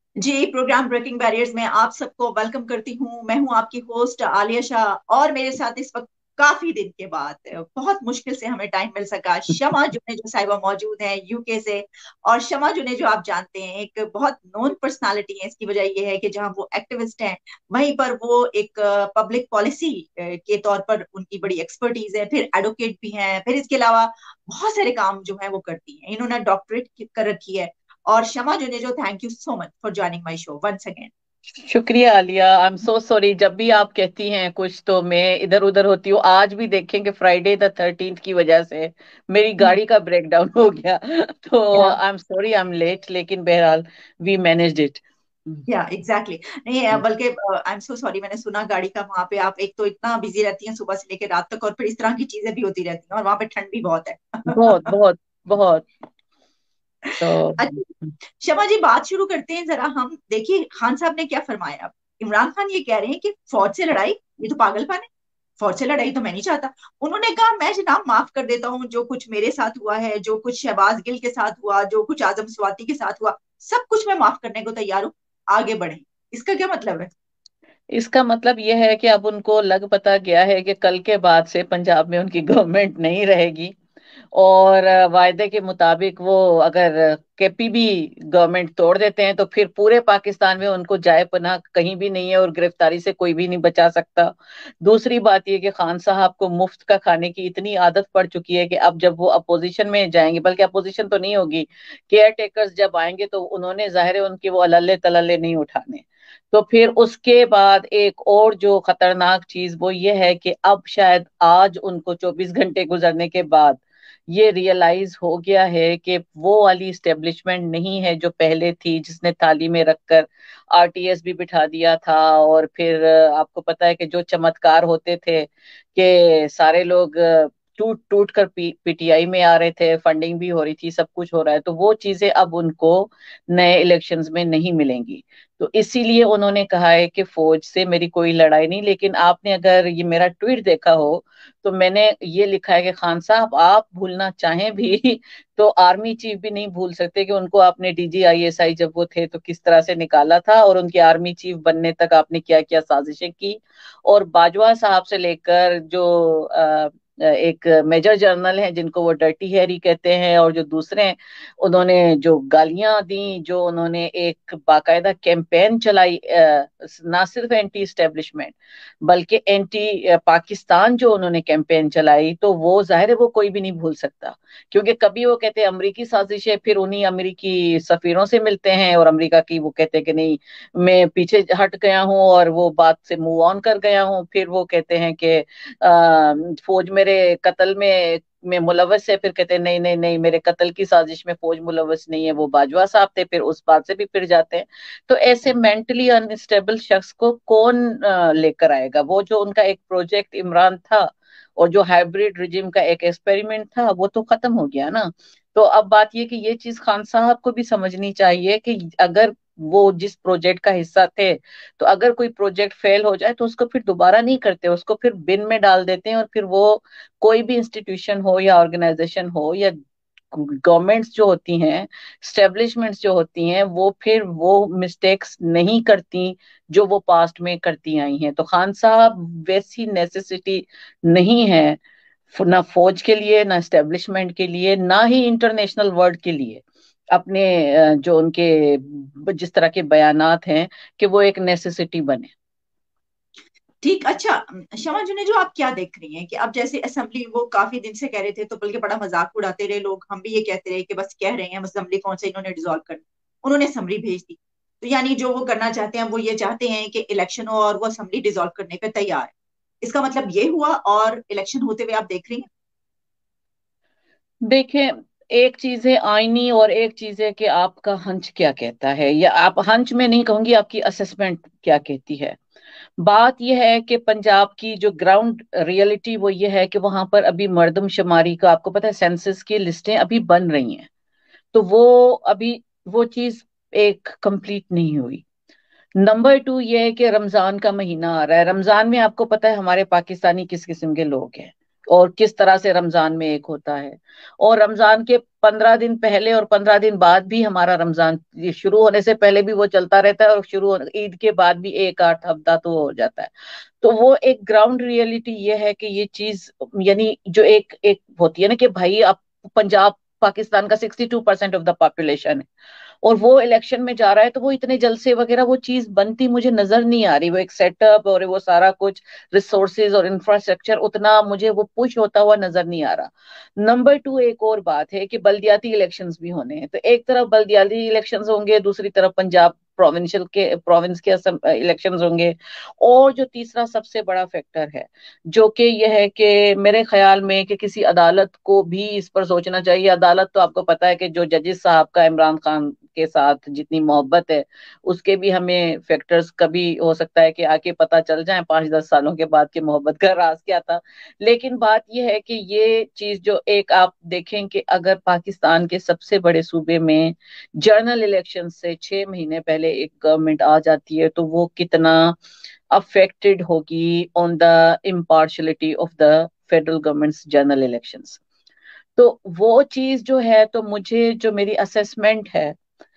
जी, programme breaking barriers में आप सबको वेलकम करती हूँ। मैं हूँ आपकी होस्ट आलिया शाह, और मेरे साथ इस वक्त काफी दिन के बाद बहुत मुश्किल से हमें टाइम मिल सका शमा जुने जो साहिबा मौजूद हैं यूके से। और शमा जुने जो आप जानते हैं एक बहुत नोन पर्सनालिटी है। इसकी वजह यह है कि जहाँ वो एक्टिविस्ट हैं वहीं पर वो एक पब्लिक पॉलिसी के तौर पर उनकी बड़ी एक्सपर्टीज है, फिर एडवोकेट भी हैं, फिर इसके अलावा बहुत सारे काम जो है वो करती हैं। इन्होंने डॉक्टरेट कर रखी है। और Shama Junejo, thank you so much for joining my show once again. शुक्रिया Alia. I am so sorry, जब भी आप कहती हैं कुछ तो मैं इधर उधर होती हूँ। आज भी देखेंगे फ्राइडे द 13th की वजह से मेरी गाड़ी का ब्रेक डाउन हो गया तो या I am sorry, I am late, लेकिन बहरहाल वी मैनेज्ड इट। या एग्जैक्टली नहीं बल्कि आई एम सो सॉरी, मैंने सुना गाड़ी का वहां पे आप एक तो इतना बिजी रहती हैं सुबह से लेकर रात तक, और फिर इस तरह की चीजें भी होती रहती हैं, और वहां पे ठंड भी बहुत है। बहुत बहुत बहुत। तो अच्छा, शमा जी, बात शुरू करते हैं जरा हम। देखिए खान साहब ने क्या फरमाया अब। इमरान खान ये कह रहे हैं कि फौज से लड़ाई ये तो पागलपन है। फौज से लड़ाई तो मैं नहीं चाहता। उन्होंने कहा मैं जनाब माफ कर देता हूँ जो कुछ मेरे साथ हुआ है, जो कुछ शहबाज गिल के साथ हुआ, जो कुछ आजम स्वाति के साथ हुआ, सब कुछ मैं माफ करने को तैयार हूँ। आगे बढ़े। इसका क्या मतलब है? इसका मतलब यह है कि अब उनको लग पता गया है कि कल के बाद से पंजाब में उनकी गवर्नमेंट नहीं रहेगी। और वायदे के मुताबिक वो अगर केपीबी गवर्नमेंट तोड़ देते हैं तो फिर पूरे पाकिस्तान में उनको जाए पनाह कहीं भी नहीं है और गिरफ्तारी से कोई भी नहीं बचा सकता। दूसरी बात यह कि खान साहब को मुफ्त का खाने की इतनी आदत पड़ चुकी है कि अब जब वो अपोजिशन में जाएंगे, बल्कि अपोजिशन तो नहीं होगी, केयर टेकर्स जब आएंगे तो उन्होंने जाहिर है उनके वो अल्ले तलल्ले नहीं उठाने। तो फिर उसके बाद एक और जो खतरनाक चीज वो ये है कि अब शायद आज उनको 24 घंटे गुजरने के बाद ये रियलाइज हो गया है कि वो वाली इस्टेब्लिशमेंट नहीं है जो पहले थी, जिसने थाली में रखकर आरटीएस भी बिठा दिया था। और फिर आपको पता है कि जो चमत्कार होते थे कि सारे लोग टूट टूट कर पीटीआई में आ रहे थे, फंडिंग भी हो रही थी, सब कुछ हो रहा है, तो वो चीजें अब उनको नए इलेक्शंस में नहीं मिलेंगी। तो इसीलिए उन्होंने कहा है कि फौज से मेरी कोई लड़ाई नहीं। लेकिन आपने अगर ये मेरा ट्वीट देखा हो तो मैंने ये लिखा है कि खान साहब आप भूलना चाहें भी तो आर्मी चीफ भी नहीं भूल सकते कि उनको आपने डीजीआईएसआई जब वो थे तो किस तरह से निकाला था, और उनके आर्मी चीफ बनने तक आपने क्या क्या साजिशें की। और बाजवा साहब से लेकर जो एक मेजर जनरल हैं जिनको वो डर्टी हैरी कहते हैं, और जो दूसरे हैं, उन्होंने जो गालियां दी, जो उन्होंने एक बाकायदा कैंपेन चलाई, ना सिर्फ एंटी इस्टेब्लिशमेंट बल्कि एंटी पाकिस्तान जो उन्होंने कैंपेन चलाई, तो वो जाहिर है वो कोई भी नहीं भूल सकता। क्योंकि कभी वो कहते हैं अमरीकी साजिश है, फिर उन्हीं अमरीकी सफीरों से मिलते हैं और अमरीका की वो कहते हैं कि नहीं, मैं पीछे हट गया हूँ और वो बात से मूव ऑन कर गया हूँ। फिर वो कहते हैं कि फौज मेरे कत्ल में मुलवस है, फिर कहते हैं नहीं नहीं नहीं, मेरे कत्ल की साजिश में फौज मुलवस नहीं है, वो बाजवा साहब थे, फिर उस बात से भी फिर जाते हैं। तो ऐसे मेंटली अनस्टेबल शख्स को कौन लेकर आएगा? वो जो उनका एक प्रोजेक्ट इमरान था और जो हाइब्रिड रिजिम का एक एक्सपेरिमेंट था वो तो खत्म हो गया ना। तो अब बात ये कि ये चीज खान साहब को भी समझनी चाहिए कि अगर वो जिस प्रोजेक्ट का हिस्सा थे, तो अगर कोई प्रोजेक्ट फेल हो जाए तो उसको फिर दोबारा नहीं करते, उसको फिर बिन में डाल देते हैं। और फिर वो कोई भी इंस्टीट्यूशन हो या ऑर्गेनाइजेशन हो या गवर्नमेंट्स जो होती हैं, स्टेब्लिशमेंट्स जो होती हैं, वो फिर वो मिस्टेक्स नहीं करती जो वो पास्ट में करती आई हैं। तो खान साहब वैसी नेसेसिटी नहीं है, ना फौज के लिए, ना स्टेब्लिशमेंट के लिए, ना ही इंटरनेशनल वर्ल्ड के लिए। अपने जो उनके जिस तरह के बयानात हैं कि वो एक नेसेसिटी बने। ठीक। अच्छा, शमा जुने जो आप क्या देख रही हैं कि अब जैसे असेंबली वो काफी दिन से कह रहे थे, तो बल्कि बड़ा मजाक उड़ाते रहे लोग, हम भी ये कहते रहे कि बस कह रहे हैं, असेंबली कौन से इन्होंने डिसॉल्व कर, उन्होंने असेंबली भेज दी। तो यानी जो वो करना चाहते हैं वो ये चाहते हैं कि इलेक्शन हो और वो असेंबली डिसॉल्व करने पे तैयार है। इसका मतलब ये हुआ, और इलेक्शन होते हुए आप देख रही हैं। देखें, एक चीज है आईनी और एक चीज है कि आपका हंच क्या कहता है, या आप हंच में नहीं कहूंगी, आपकी असेसमेंट क्या कहती है। बात यह है कि पंजाब की जो ग्राउंड रियलिटी वो ये है कि वहां पर अभी मर्दमशुमारी का, आपको पता है, सेंसस की लिस्टें अभी बन रही हैं। तो वो अभी वो चीज एक कंप्लीट नहीं हुई। नंबर टू ये है कि रमजान का महीना आ रहा है। रमजान में आपको पता है हमारे पाकिस्तानी किस किस्म के लोग हैं। और किस तरह से रमजान में एक होता है। और रमजान के 15 दिन पहले और 15 दिन बाद भी हमारा रमजान, ये शुरू होने से पहले भी वो चलता रहता है, और ईद के बाद भी एक आठ हफ्ता तो हो जाता है। तो वो एक ग्राउंड रियलिटी ये है कि ये चीज, यानी जो एक एक होती है ना कि भाई अब पंजाब पाकिस्तान का 62% ऑफ द पॉपुलेशन है, और वो इलेक्शन में जा रहा है, तो वो इतने जलसे वगैरह वो चीज बनती मुझे नजर नहीं आ रही। वो एक सेटअप और वो सारा कुछ रिसोर्सेज और इंफ्रास्ट्रक्चर उतना मुझे वो पुश होता हुआ नजर नहीं आ रहा। नंबर टू, एक और बात है कि बल्दियाती इलेक्शंस भी होने हैं। तो एक तरफ बल्दियाती इलेक्शंस होंगे, दूसरी तरफ पंजाब प्रोविंस के इलेक्शंस होंगे। और जो तीसरा सबसे बड़ा फैक्टर है, जो कि यह है कि मेरे ख्याल में कि किसी अदालत को भी इस पर सोचना चाहिए। अदालत तो आपको पता है कि जो जजेस साहब का इमरान खान के साथ जितनी मोहब्बत है, उसके भी हमें फैक्टर्स कभी हो सकता है कि आके पता चल जाए 5-10 सालों के बाद कि मोहब्बत का राज क्या था। लेकिन बात यह है कि ये चीज जो एक आप देखें कि अगर पाकिस्तान के सबसे बड़े सूबे में जनरल इलेक्शन से 6 महीने पहले एक गवर्नमेंट आ जाती है, तो वो कितना अफेक्टेड होगी on the impartiality of the federal governments general elections. तो वो चीज जो है, तो मुझे जो मेरी असेसमेंट है,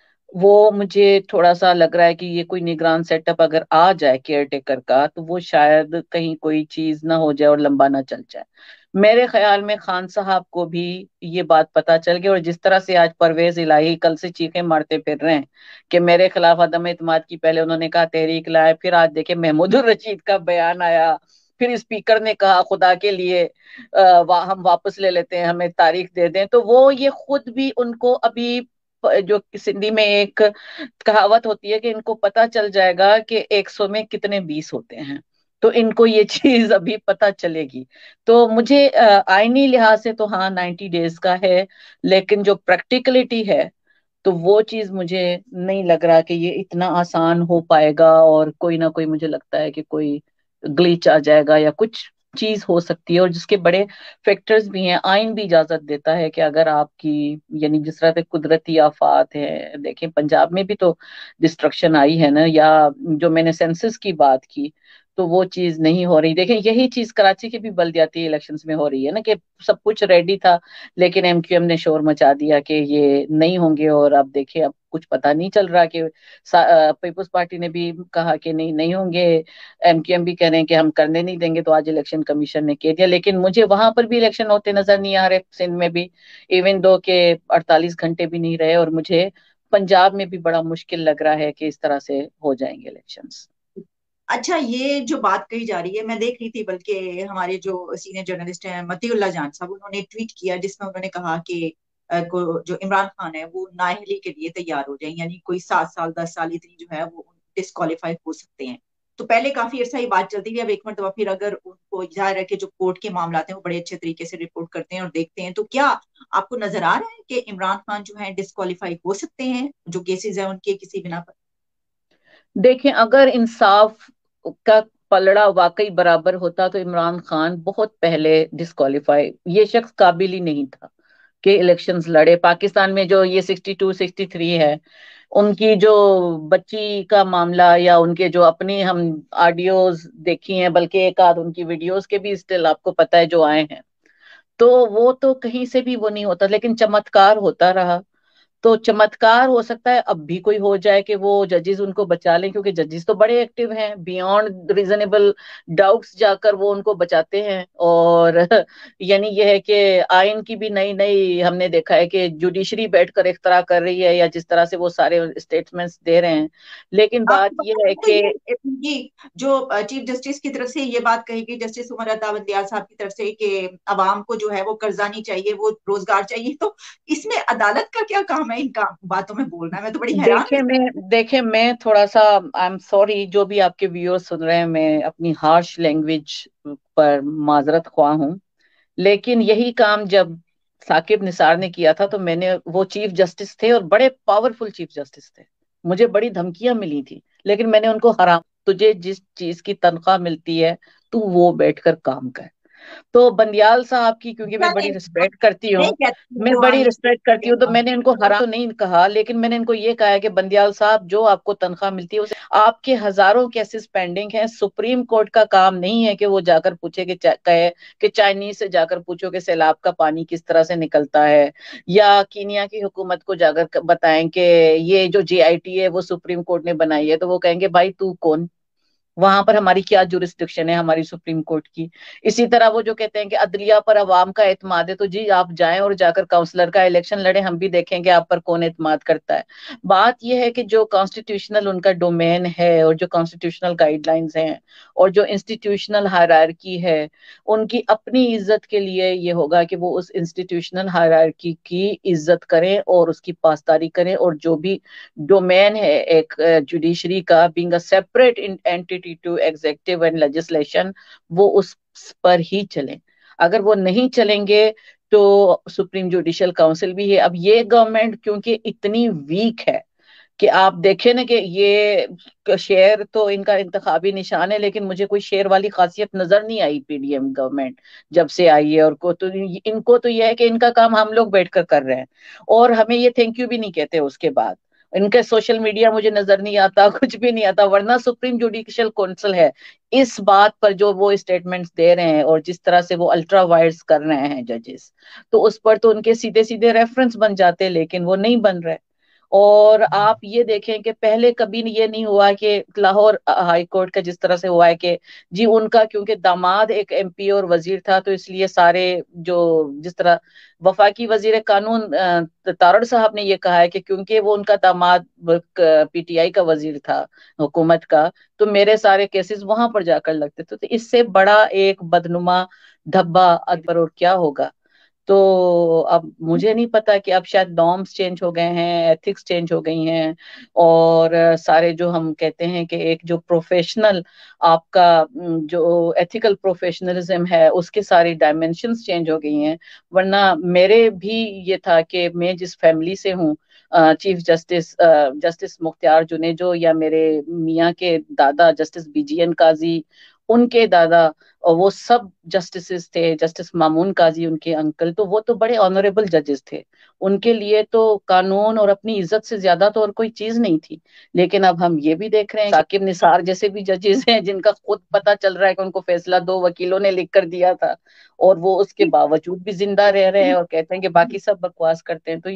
वो मुझे थोड़ा सा लग रहा है कि ये कोई निगरान सेटअप अगर आ जाए केयर टेकर का, तो वो शायद कहीं कोई चीज ना हो जाए और लंबा ना चल जाए। मेरे ख्याल में खान साहब को भी ये बात पता चल गई, और जिस तरह से आज परवेज इलाही कल से चीखें मारते फिर रहे हैं कि मेरे खिलाफ अदम एतमाद की, पहले उन्होंने कहा तहरीक लाए, फिर आज देखे महमूदुर रशीद का बयान आया, फिर स्पीकर ने कहा खुदा के लिए हम वापस ले लेते हैं, हमें तारीख दे दें। तो वो ये खुद भी उनको अभी, जो सिंधी में एक कहावत होती है कि इनको पता चल जाएगा कि 100 में कितने 20 होते हैं, तो इनको ये चीज अभी पता चलेगी। तो मुझे आईनी लिहाज से तो हाँ 90 डेज का है, लेकिन जो प्रैक्टिकलिटी है, तो वो चीज मुझे नहीं लग रहा कि ये इतना आसान हो पाएगा, और कोई ना कोई मुझे लगता है कि कोई ग्लिच आ जाएगा या कुछ चीज हो सकती है। और जिसके बड़े फैक्टर्स भी हैं, आइन भी इजाजत देता है कि अगर आपकी, यानी जिस तरह से कुदरती आफात है, देखें पंजाब में भी तो डिस्ट्रक्शन आई है ना, या जो मैंने सेंसस की बात की, तो वो चीज नहीं हो रही। देखें यही चीज कराची के भी बल्दियाती इलेक्शंस में हो रही है ना, कि सब कुछ रेडी था, लेकिन एमक्यूएम ने शोर मचा दिया कि ये नहीं होंगे। और अब देखिए, अब कुछ पता नहीं चल रहा कि पीपुल्स पार्टी ने भी कहा कि नहीं नहीं होंगे, एमक्यूएम भी कह रहे हैं कि हम करने नहीं देंगे, तो आज इलेक्शन कमीशन ने कह दिया। लेकिन मुझे वहां पर भी इलेक्शन होते नजर नहीं आ रहे, सिंध में भी, इवन दो के 48 घंटे भी नहीं रहे। और मुझे पंजाब में भी बड़ा मुश्किल लग रहा है कि इस तरह से हो जाएंगे इलेक्शंस। अच्छा, ये जो बात कही जा रही है, मैं देख रही थी, बल्कि हमारे जो सीनियर जर्नलिस्ट हैं मतीउल्लाह जान साहब, उन्होंने ट्वीट किया जिसमें उन्होंने कहा कि जो इमरान खान है वो नाअहली के लिए तैयार हो जाए, यानी कोई 7 साल 10 साल इतनी जो है वो डिस्कालीफाई हो सकते हैं। तो पहले काफी अर्सा ये बात चलती थी, अब एक मरतबा फिर अगर उनको जाहिर है कि जो कोर्ट के मामला हैं वो बड़े अच्छे तरीके से रिपोर्ट करते हैं और देखते हैं, तो क्या आपको नजर आ रहा है कि इमरान खान जो है डिस्कालीफाई हो सकते हैं, जो केसेस है उनके किसी बिना पर? देखें, अगर इंसाफ का पलड़ा वाकई बराबर होता, तो इमरान खान बहुत पहले डिस्qualify, ये शख्स काबिल ही नहीं था कि इलेक्शंस लड़े। पाकिस्तान में जो ये 62-63 है, उनकी जो बच्ची का मामला, या उनके जो अपनी हम ऑडियोज देखी हैं, बल्कि एक आध उनकी वीडियोस के भी स्टिल आपको पता है जो आए हैं, तो वो तो कहीं से भी वो नहीं होता, लेकिन चमत्कार होता रहा। तो चमत्कार हो सकता है अब भी कोई हो जाए कि वो जजेस उनको बचा लें, क्योंकि जजेस तो बड़े एक्टिव हैं, बियॉन्ड रीजनेबल डाउट्स जाकर वो उनको बचाते हैं। और यानी यह है कि आइन की भी नई नई हमने देखा है कि जुडिशरी बैठकर इख्तरा कर रही है, या जिस तरह से वो सारे स्टेटमेंट्स दे रहे हैं। लेकिन बात आपको यह पता है है, तो कि ये जो चीफ जस्टिस की तरफ से ये बात कही गई, जस्टिस उमर अता बंदियाल साहब की तरफ से, कि अवाम को जो है वो कर्जा नहीं चाहिए, वो रोजगार चाहिए, तो इसमें अदालत का क्या काम है इनका बातों में बोलना? मैं तो बड़ी हैरान हूँ। देखे मैं थोड़ा सा, आई एम सॉरी जो भी आपके व्यूअर्स सुन रहे हैं, मैं अपनी हार्श लैंग्वेज पर माजरत ख्वाह हूँ। लेकिन यही काम जब साकिब निसार ने किया था, तो मैंने, वो चीफ जस्टिस थे और बड़े पावरफुल चीफ जस्टिस थे, मुझे बड़ी धमकियां मिली थी, लेकिन मैंने उनको हराम, तुझे जिस चीज की तनख्वाह मिलती है तू वो बैठकर काम कर। तो बंदियाल साहब की क्योंकि मैं बड़ी नहीं, रिस्पेक्ट करती नहीं हूँ, कहती मैं वो, हाँ बड़ी ये रिस्पेक्ट करती हूँ, तो हाँ। मैंने इनको हरा तो नहीं कहा, लेकिन मैंने इनको ये कहा है कि बंदियाल साहब जो आपको तनख्वाह मिलती है उसे आपके हजारों केसेस पेंडिंग हैं, सुप्रीम कोर्ट का काम नहीं है कि वो जाकर पूछे कि कहे कि चाइनीज से जाकर पूछो कि सैलाब का पानी किस तरह से निकलता है, या कीनिया की हुकूमत को जाकर बताएं कि ये जो JIT है वो सुप्रीम कोर्ट ने बनाई है, तो वो कहेंगे भाई तू कौन, वहां पर हमारी क्या जुरिस्डिक्शन है हमारी सुप्रीम कोर्ट की। इसी तरह वो जो कहते हैं कि अदलिया पर अवाम का एतमाद है, तो जी आप जाएं और जाकर काउंसलर का इलेक्शन लड़े, हम भी देखेंगे आप पर कौन एतमाद करता है। बात यह है कि जो कॉन्स्टिट्यूशनल उनका डोमेन है और जो कॉन्स्टिट्यूशनल गाइडलाइंस हैं और जो इंस्टीट्यूशनल हायरार्की है, उनकी अपनी इज्जत के लिए ये होगा कि वो उस इंस्टीट्यूशनल हायरार्की की इज्जत करें और उसकी पासदारी करें, और जो भी डोमेन है एक जुडिशरी का, being a separate entity to executive and legislation, वो उस पर ही चलें। अगर वो नहीं चलेंगे तो सुप्रीम जुडिशियल काउंसिल भी है। अब ये गवर्नमेंट क्योंकि इतनी वीक है कि आप देखें ना कि ये शेयर तो इनका इंतखाबी निशान है, लेकिन मुझे कोई शेयर वाली खासियत नजर नहीं आई PDM गवर्नमेंट जब से आई है, और को तो इनको तो यह है कि इनका काम हम लोग बैठकर कर रहे हैं, और हमें ये थैंक यू भी नहीं कहते उसके बाद। इनके सोशल मीडिया मुझे नजर नहीं आता, कुछ भी नहीं आता, वरना सुप्रीम जुडिशियल काउंसिल है इस बात पर जो वो स्टेटमेंट्स दे रहे हैं और जिस तरह से वो अल्ट्रा वायर्स कर रहे हैं जजेस, तो उस पर तो उनके सीधे सीधे रेफरेंस बन जाते, लेकिन वो नहीं बन रहे। और आप ये देखें कि पहले कभी ये नहीं हुआ कि लाहौर हाई कोर्ट का जिस तरह से हुआ है कि जी उनका क्योंकि दामाद एक MP और वजीर था, तो इसलिए सारे जो जिस तरह वफाकी वजीर कानून तारड़ साहब ने ये कहा है कि क्योंकि वो उनका दामाद PTI का वजीर था हुकूमत का, तो मेरे सारे केसेस वहां पर जाकर लगते थे। तो इससे बड़ा एक बदनुमा धब्बा अकबर और क्या होगा। तो अब मुझे नहीं पता कि अब शायद नॉर्म्स चेंज हो गए हैं, एथिक्स चेंज हो गई हैं, और सारे जो हम कहते हैं कि एक जो प्रोफेशनल आपका जो एथिकल प्रोफेशनलिज्म है उसके सारी डायमेंशंस चेंज हो गई हैं। वरना मेरे भी ये था कि मैं जिस फैमिली से हूँ, chief justice justice Mukhtar Junejo या मेरे मियाँ के दादा जस्टिस BGN काजी, उनके दादा, और वो सब जस्टिसेस थे, जस्टिस मामून काजी उनके अंकल, तो वो तो बड़े ऑनरेबल जजेस थे। उनके लिए तो कानून और अपनी इज्जत से ज्यादा तो और कोई चीज नहीं थी। लेकिन अब हम ये भी देख रहे हैं साकिब निसार जैसे भी जजेस हैं जिनका खुद पता चल रहा है कि उनको फैसला 2 वकीलों ने लिख कर दिया था, और वो उसके बावजूद भी जिंदा रह रहे हैं और कहते हैं कि बाकी सब बकवास करते हैं। तो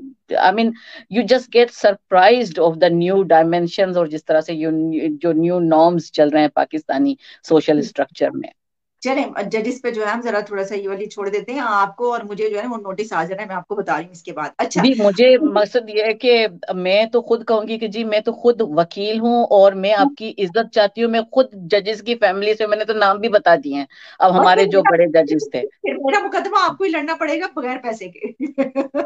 I mean you just get surprised of the new dimensions, और जिस तरह से जो न्यू नॉर्म्स चल रहे हैं पाकिस्तानी सोशल स्ट्रक्चर में। चले जजिस पे जो है हम जरा थोड़ा सा ये वाली छोड़ देते हैं, आपको और मुझे जो है ना वो नोटिस आ जाना है, मैं आपको बता रही हूँ इसके बाद। अच्छा। जी मुझे मकसद ये है कि मैं तो खुद कहूंगी कि जी मैं तो खुद वकील हूँ और मैं आपकी इज्जत चाहती हूँ, मैं खुद जजेस की फैमिली से, मैंने तो नाम भी बता दिए हैं अब और हमारे जो बड़े जजेस थे। फिर मेरा मुकदमा आपको ही लड़ना पड़ेगा बगैर पैसे के।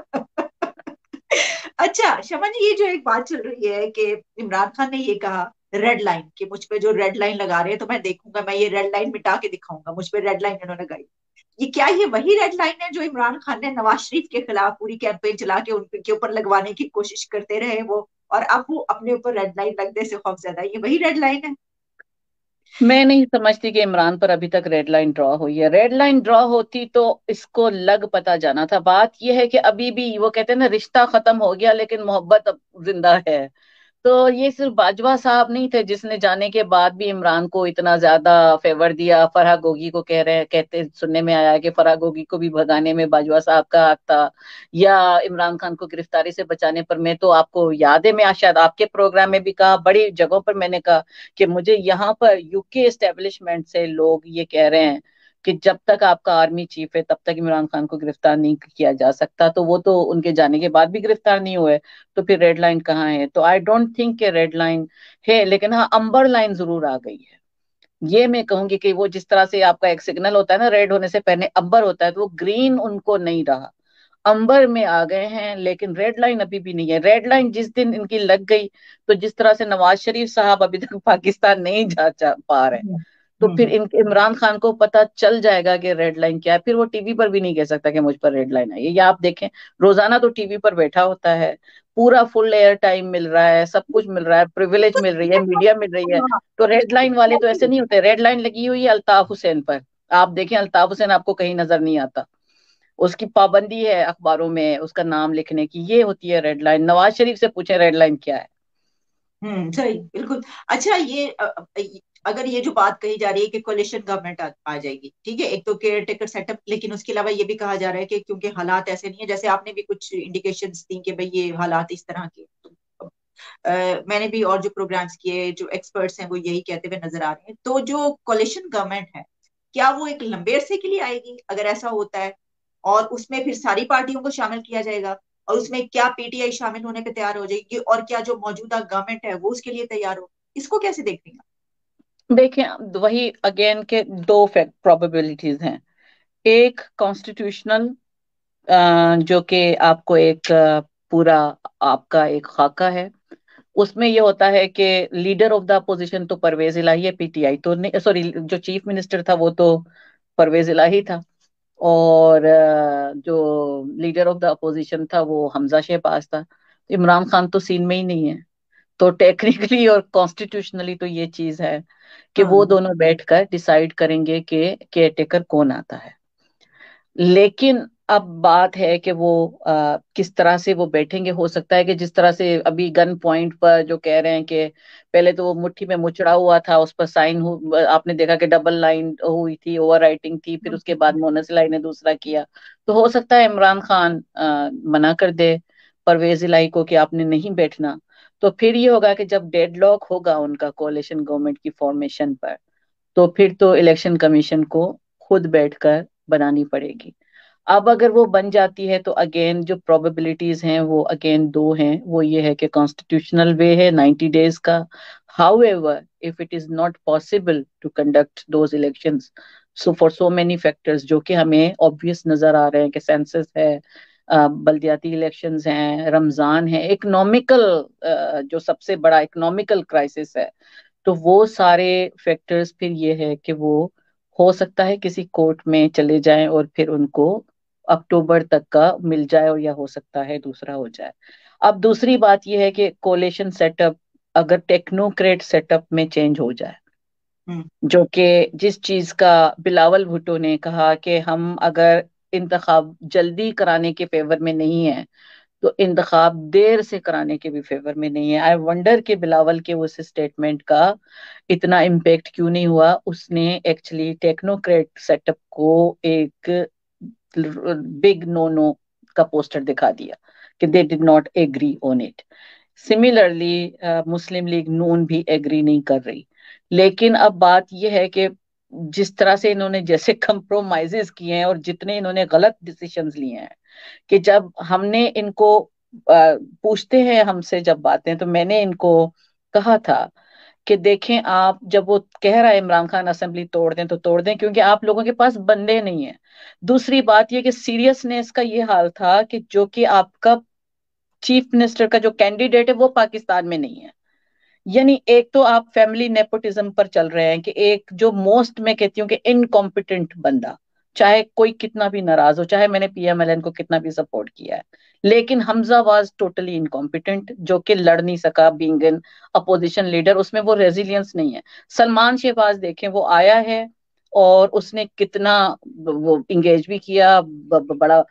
अच्छा शमा जी, ये जो एक बात चल रही है कि इमरान खान ने ये कहा रेड लाइन, कि मुझ पे जो रेड लाइन लगा रहे हैं तो मैं देखूंगा, मैं ये रेड लाइन मिटा के दिखाऊंगा, मुझ पे रेड लाइन इन्होंने लगाई। ये क्या ये वही रेड लाइन है जो इमरान खान ने नवाज शरीफ के खिलाफ पूरी कैंपेन चला के उनके ऊपर लगवाने की कोशिश करते रहे वो, और अब वो अपने ऊपर रेड लाइन लगने से खौफजदा है, ये वही रेड लाइन है? मैं नहीं समझती कि इमरान पर अभी तक रेड लाइन ड्रॉ हुई है। रेड लाइन ड्रॉ होती तो इसको लग पता जाना था। बात यह है कि अभी भी वो कहते हैं ना, रिश्ता खत्म हो गया लेकिन मोहब्बत अब जिंदा है। तो ये सिर्फ बाजवा साहब नहीं थे जिसने जाने के बाद भी इमरान को इतना ज्यादा फेवर दिया। फराह गोगी को कह रहे हैं, कहते सुनने में आया कि फराह गोगी को भी भगाने में बाजवा साहब का हाथ था, या इमरान खान को गिरफ्तारी से बचाने पर। मैं तो आपको याद है, मैं शायद आपके प्रोग्राम में भी कहा, बड़ी जगहों पर मैंने कहा कि मुझे यहाँ पर UK एस्टेब्लिशमेंट से लोग ये कह रहे हैं कि जब तक आपका आर्मी चीफ है तब तक इमरान खान को गिरफ्तार नहीं किया जा सकता। तो वो तो उनके जाने के बाद भी गिरफ्तार नहीं हुए, तो फिर रेड लाइन कहाँ है? तो आई डोंट थिंक कि रेड लाइन है, लेकिन हाँ अंबर लाइन जरूर आ गई है। ये मैं कहूंगी कि वो जिस तरह से आपका एक सिग्नल होता है ना, रेड होने से पहले अंबर होता है, तो वो ग्रीन उनको नहीं रहा, अंबर में आ गए हैं, लेकिन रेड लाइन अभी भी नहीं है। रेड लाइन जिस दिन इनकी लग गई, तो जिस तरह से नवाज शरीफ साहब अभी तक पाकिस्तान नहीं जा पा रहे, हम्म। तो फिर हम्म। इमरान खान को पता चल जाएगा कि रेड लाइन क्या है। फिर वो टीवी पर भी नहीं कह सकता कि मुझ पर रेड लाइन आई है। या आप देखें, रोजाना तो टीवी पर बैठा होता है, पूरा फुल एयर टाइम मिल रहा है, सब कुछ मिल रहा है, प्रिविलेज मिल रही है, मीडिया मिल रही है। हाँ, तो रेड लाइन वाले तो ऐसे नहीं होते। रेड लाइन लगी हुई है अल्ताफ हुसैन पर, आप देखें अल्ताफ हुसैन आपको कहीं नजर नहीं आता। उसकी पाबंदी है अखबारों में उसका नाम लिखने की, ये होती है रेड लाइन। नवाज शरीफ से पूछे रेड लाइन क्या है। सही, बिल्कुल। अच्छा, अगर ये जो बात कही जा रही है कि कोलिशन गवर्नमेंट आ जाएगी, ठीक है, एक तो केयर टेकर सेटअप, लेकिन उसके अलावा ये भी कहा जा रहा है कि क्योंकि हालात ऐसे नहीं है, जैसे आपने भी कुछ इंडिकेशंस दी कि भाई ये हालात इस तरह के, मैंने भी और जो प्रोग्राम्स किए, जो एक्सपर्ट्स हैं वो यही कहते हुए नजर आ रहे हैं। तो जो कोलिशन गवर्नमेंट है, क्या वो एक लंबे अरसे के लिए आएगी अगर ऐसा होता है, और उसमें फिर सारी पार्टियों को शामिल किया जाएगा, और उसमें क्या पीटीआई शामिल होने पे तैयार हो जाएगी, और क्या जो मौजूदा गवर्नमेंट है वो उसके लिए तैयार हो? इसको कैसे देख रही हैं? देखें वही अगेन के दो फैक्ट प्रोबेबिलिटीज हैं। एक कॉन्स्टिट्यूशनल, जो कि आपको एक पूरा आपका एक खाका है। उसमें ये होता है कि लीडर ऑफ द अपोजिशन तो परवेज इलाही है, पीटीआई तो नहीं, सॉरी जो चीफ मिनिस्टर था वो तो परवेज इलाही था। और जो लीडर ऑफ द अपोजिशन था वो हमजा शहबाज था। इमरान खान तो सीन में ही नहीं है। तो टेक्निकली और कॉन्स्टिट्यूशनली तो ये चीज है कि वो हाँ, दोनों बैठकर डिसाइड करेंगे कि केयर टेकर कौन आता है। लेकिन अब बात है कि वो किस तरह से वो बैठेंगे। हो सकता है कि जिस तरह से अभी गन पॉइंट पर जो कह रहे हैं कि पहले तो वो मुट्ठी में मुचड़ा हुआ था, उस पर साइन आपने देखा कि डबल लाइन हुई थी, ओवर राइटिंग थी, फिर उसके बाद मोनस इलाही ने दूसरा किया। तो हो सकता है इमरान खान मना कर दे परवेज इलाही को कि आपने नहीं बैठना। तो फिर ये होगा कि जब डेडलॉक होगा उनका कोalition गवर्नमेंट की फॉर्मेशन पर, तो फिर तो इलेक्शन कमीशन को खुद बैठकर बनानी पड़ेगी। अब अगर वो बन जाती है तो अगेन जो प्रोबेबिलिटीज हैं वो अगेन दो हैं। वो ये है कि कॉन्स्टिट्यूशनल वे है 90 डेज का। However if it is not possible to conduct those elections, so for so many factors जो कि हमें ऑब्वियस नजर आ रहे हैं कि सेंसस है, बल्दियाती इलेक्शंस हैं, रमजान है, इकोनॉमिकल जो सबसे बड़ा इकोनॉमिकल क्राइसिस है। तो वो सारे फैक्टर्स फिर ये है कि वो हो सकता है किसी कोर्ट में चले जाएं और फिर उनको अक्टूबर तक का मिल जाए, और या हो सकता है दूसरा हो जाए। अब दूसरी बात यह है कि कोलेशन सेटअप अगर टेक्नोक्रेट सेटअप में चेंज हो जाए, हम्म, जो कि जिस चीज का बिलावल भुट्टो ने कहा कि हम अगर इंतखाब जल्दी कराने के फेवर में नहीं है तो इंतखाब देर से कराने के भी फेवर में नहीं है। आई वंडर कि बिलावल के उस स्टेटमेंट का इतना इम्पेक्ट क्यों नहीं हुआ। उसने एक्चुअली टेक्नोक्रेट सेटअप को एक बिग नो नो का पोस्टर दिखा दिया कि they did not agree on it. Similarly Muslim League Noon भी एग्री नहीं कर रही। लेकिन अब बात यह है कि जिस तरह से इन्होंने जैसे कंप्रोमाइजेस किए हैं और जितने इन्होंने गलत डिसीजंस लिए हैं, कि जब हमने इनको पूछते हैं हमसे जब बातें, तो मैंने इनको कहा था कि देखें आप, जब वो कह रहा है इमरान खान असेंबली तोड़ दें तो तोड़ दें क्योंकि आप लोगों के पास बंदे नहीं है। दूसरी बात ये कि सीरियसनेस का ये हाल था कि जो कि आपका चीफ मिनिस्टर का जो कैंडिडेट है वो पाकिस्तान में नहीं है। यानी एक तो आप फैमिली नेपोटिज्म पर चल रहे हैं कि एक जो मोस्ट मैं कहती हूँ कि इनकॉम्पिटेंट बंदा, चाहे कोई कितना भी नाराज हो, चाहे मैंने पीएमएलएन को कितना भी सपोर्ट किया है, लेकिन हमजा वाज टोटली इनकॉम्पिटेंट, जो कि लड़ नहीं सका बीइंग एन अपोजिशन लीडर। उसमें वो रेजिलियंस नहीं है। सलमान शहबाज देखें वो आया है और उसने कितना वो इंगेज भी किया, बड़ा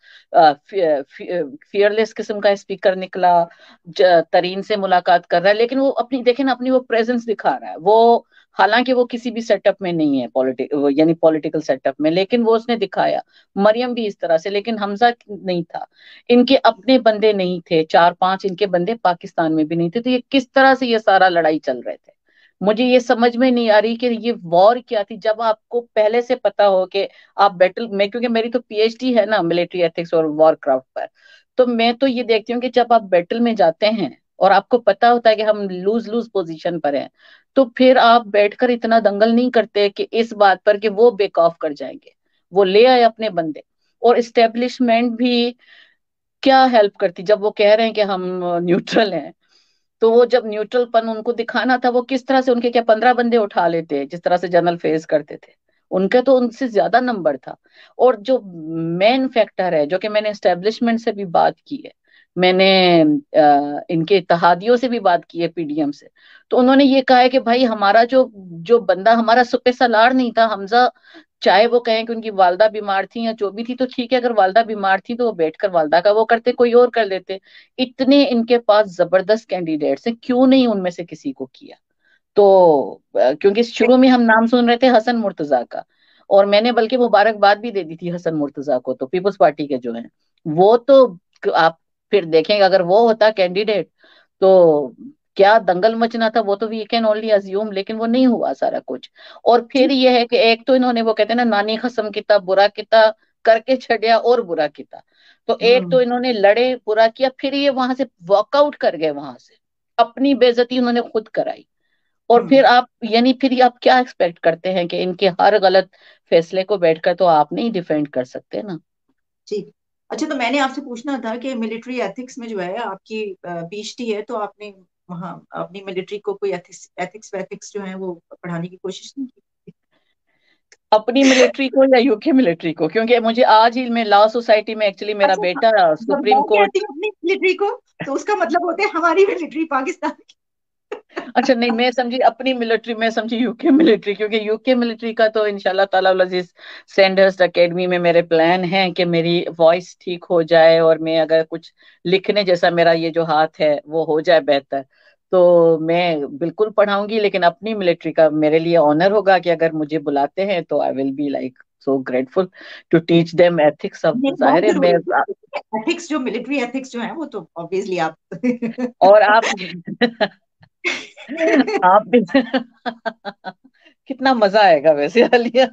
फियरलेस किस्म का स्पीकर निकला, तरीन से मुलाकात कर रहा है, लेकिन वो अपनी देखें ना अपनी वो प्रेजेंस दिखा रहा है। वो हालांकि वो किसी भी सेटअप में नहीं है, यानी पॉलिटिकल सेटअप में, लेकिन वो उसने दिखाया। मरियम भी इस तरह से, लेकिन हमजा नहीं था। इनके अपने बंदे नहीं थे, चार पांच इनके बंदे पाकिस्तान में भी नहीं थे। तो ये किस तरह से ये सारा लड़ाई चल रहे थे, मुझे ये समझ में नहीं आ रही कि ये वॉर क्या थी। जब आपको पहले से पता हो कि आप बैटल में, क्योंकि मेरी तो पीएचडी है ना मिलिट्री एथिक्स और वॉर क्राफ्ट पर, तो मैं तो ये देखती हूँ कि जब आप बैटल में जाते हैं और आपको पता होता है कि हम लूज लूज पोजीशन पर हैं, तो फिर आप बैठकर इतना दंगल नहीं करते कि इस बात पर कि वो बेक ऑफ कर जाएंगे। वो ले आए अपने बंदे। और इस्टेब्लिशमेंट भी क्या हेल्प करती जब वो कह रहे हैं कि हम न्यूट्रल हैं। तो वो जब न्यूट्रलपन उनको दिखाना था, वो किस तरह से उनके क्या 15 बंदे उठा लेते जिस तरह से जनरल फेस करते थे। उनके तो उनसे ज्यादा नंबर था। और जो मेन फैक्टर है, जो कि मैंने एस्टेब्लिशमेंट से भी बात की है, मैंने इनके इत्तेहादियों से भी बात की है, पीडीएम से, तो उन्होंने ये कहा है कि भाई हमारा जो जो बंदा हमारा सुपे सलार नहीं था, हमजा चाहे वो कहें कि उनकी वालदा बीमार थी या जो भी थी, तो ठीक है, अगर वालदा बीमार थी तो वो बैठकर वालदा का वो करते, कोई और कर लेते। इतने इनके पास जबरदस्त कैंडिडेट्स हैं, क्यों नहीं उनमें से किसी को किया? तो क्योंकि शुरू में हम नाम सुन रहे थे हसन मुर्तजा का, और मैंने बल्कि मुबारकबाद भी दे दी थी हसन मुर्तजा को, तो पीपल्स पार्टी के जो हैं वो तो, आप फिर देखेंगे अगर वो होता कैंडिडेट तो क्या दंगल मचना था, वो तो वी कैन ओनली अज्यूम, लेकिन वो नहीं हुआ सारा कुछ। और फिर ठीक। ये है कि एक तो इन्होंने वो कहते हैं ना, नानी खसम किता बुरा किता करके छड़िया और बुरा किता। तो एक तो हम्म। इन्होंने लड़े, बुरा किया, फिर ये वहां से वॉकआउट कर गए, वहां से अपनी बेइज्जती उन्होंने खुद कराई। और हम्म। फिर आप यानी फिर आप क्या एक्सपेक्ट करते हैं कि इनके हर गलत फैसले को बैठकर तो आप नहीं डिफेंड कर सकते ना? ठीक। अच्छा, तो मैंने आपसे पूछना था कि मिलिट्री एथिक्स में जो है आपकी पीएचडी है, तो आपने वहाँ अपनी मिलिट्री को कोई एथिक्स एथिक्स वेथिक्स जो है वो पढ़ाने की कोशिश नहीं की? अपनी मिलिट्री को या यूके मिलिट्री को? क्योंकि मुझे आज ही मैं लॉ सोसाइटी में, एक्चुअली मेरा अच्छा, बेटा जब सुप्रीम मैं कोर्ट। कहती हूँ अपनी मिलिट्री को, तो उसका मतलब होता है हमारी मिलिट्री पाकिस्तान की। अच्छा नहीं, मैं समझी अपनी मिलिट्री, मैं समझी यूके मिलिट्री, क्योंकि यूके मिलिट्री का तो इंशाल्लाह ताला अजीज सैंडहर्स्ट एकेडमी में मेरे प्लान हैं कि मेरी वॉइस ठीक हो जाए, और मैं अगर कुछ लिखने जैसा मेरा ये जो हाथ है वो हो जाए बेहतर, तो मैं बिल्कुल पढ़ाऊंगी। लेकिन अपनी मिलिट्री का मेरे लिए ऑनर होगा कि अगर मुझे बुलाते हैं तो I will be like so grateful to teach them ethics. अब नहीं, बहुत जाहिर है मैं, जरूरी है एथिक्स, जो मिलिट्री एथिक्स जो है वो तो ऑब्वियसली आप और आप आप भी कितना मजा आएगा वैसे Alia.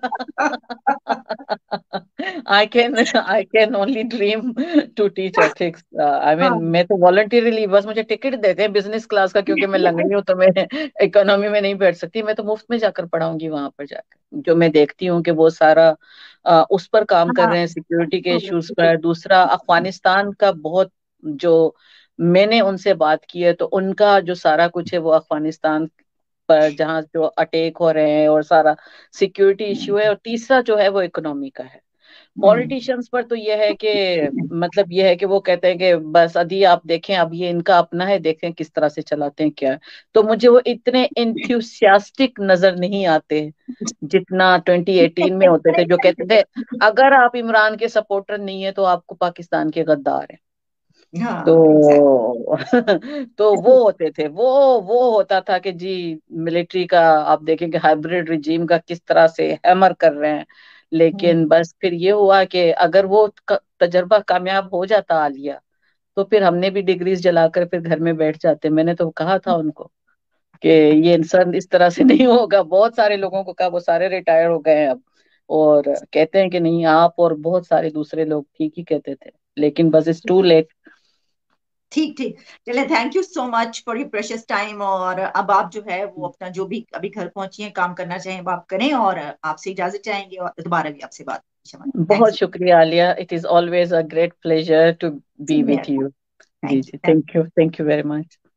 I can only dream to teach ethics. I mean हाँ। मैं तो वॉलंटियरली, बस मुझे टिकट देते हैं बिजनेस क्लास का, क्योंकि मैं लंगड़ी हूँ तो मैं इकोनॉमी में नहीं बैठ सकती, मैं तो मुफ्त में जाकर पढ़ाऊंगी वहां पर जाकर, जो मैं देखती हूँ कि वो सारा उस पर काम कर हाँ। रहे हैं, सिक्योरिटी के इश्यूज पर। दूसरा अफगानिस्तान का बहुत, जो मैंने उनसे बात की है तो उनका जो सारा कुछ है वो अफगानिस्तान पर जहाँ जो अटैक हो रहे हैं और सारा सिक्योरिटी इश्यू है। और तीसरा जो है वो इकोनॉमी का है। हम्म। पॉलिटिशियंस पर तो ये है कि, मतलब ये है कि वो कहते हैं कि बस अभी आप देखें, अब ये इनका अपना है, देखें किस तरह से चलाते हैं क्या है। तो मुझे वो इतने इंथ्यूसियास्टिक नजर नहीं आते जितना 2018 में होते थे, जो कहते थे अगर आप इमरान के सपोर्टर नहीं है तो आपको पाकिस्तान के गद्दार है। हाँ, एग्जैक्टली। तो तो वो होते थे, वो होता था कि जी मिलिट्री का आप देखेंगे हाइब्रिड रिजीम का किस तरह से हैमर कर रहे हैं। लेकिन बस फिर ये हुआ कि अगर वो तजर्बा कामयाब हो जाता आलिया, तो फिर हमने भी डिग्रीज जलाकर फिर घर में बैठ जाते। मैंने तो कहा था उनको कि ये इंसान इस तरह से नहीं होगा, बहुत सारे लोगों को कहा, वो सारे रिटायर हो गए हैं अब, और कहते हैं कि नहीं, आप और बहुत सारे दूसरे लोग ठीक ही कहते थे, लेकिन बस इट्स टू लेट। ठीक ठीक। चले, thank you so much for your precious time. और अब आप जो है वो अपना जो भी अभी घर पहुंची हैं, काम करना चाहें वो आप करें, और आपसे इजाजत चाहेंगे, और दोबारा भी आपसे बात। बहुत थैंक्स। शुक्रिया Alia, it is always a great pleasure to be same here. With you. जी थैंक जी, you. Thank you very much.